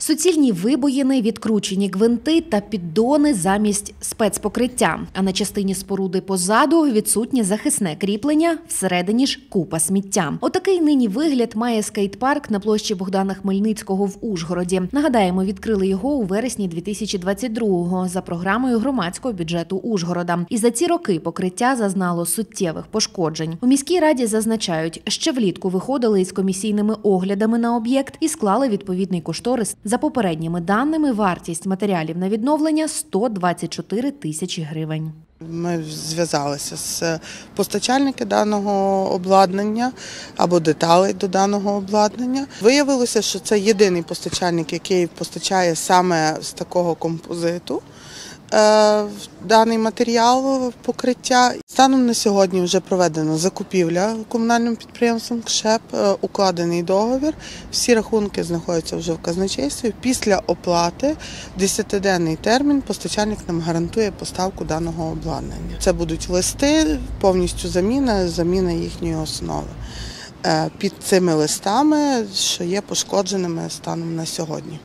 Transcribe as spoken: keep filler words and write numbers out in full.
Суцільні вибоїни, відкручені гвинти та піддони замість спецпокриття. А на частині споруди позаду відсутнє захисне кріплення, всередині ж купа сміття. Отакий нині вигляд має скейт-парк на площі Богдана Хмельницького в Ужгороді. Нагадаємо, відкрили його у вересні дві тисячі двадцять другого за програмою громадського бюджету Ужгорода. І за ці роки покриття зазнало суттєвих пошкоджень. У міській раді зазначають, ще влітку виходили із комісійними оглядами на об'єкт і склали відповідний кошторис. За попередніми даними, вартість матеріалів на відновлення – сто двадцять чотири тисячі гривень. Ми зв'язалися з постачальниками даного обладнання або деталей до даного обладнання. Виявилося, що це єдиний постачальник, який постачає саме з такого композиту даний матеріал покриття. Станом на сьогодні вже проведена закупівля комунальним підприємством КШЕП, укладений договір, всі рахунки знаходяться вже в казначействі. Після оплати в десятиденний термін постачальник нам гарантує поставку даного обладнання. Це будуть листи, повністю заміна, заміна їхньої основи. Під цими листами, що є пошкодженими станом на сьогодні.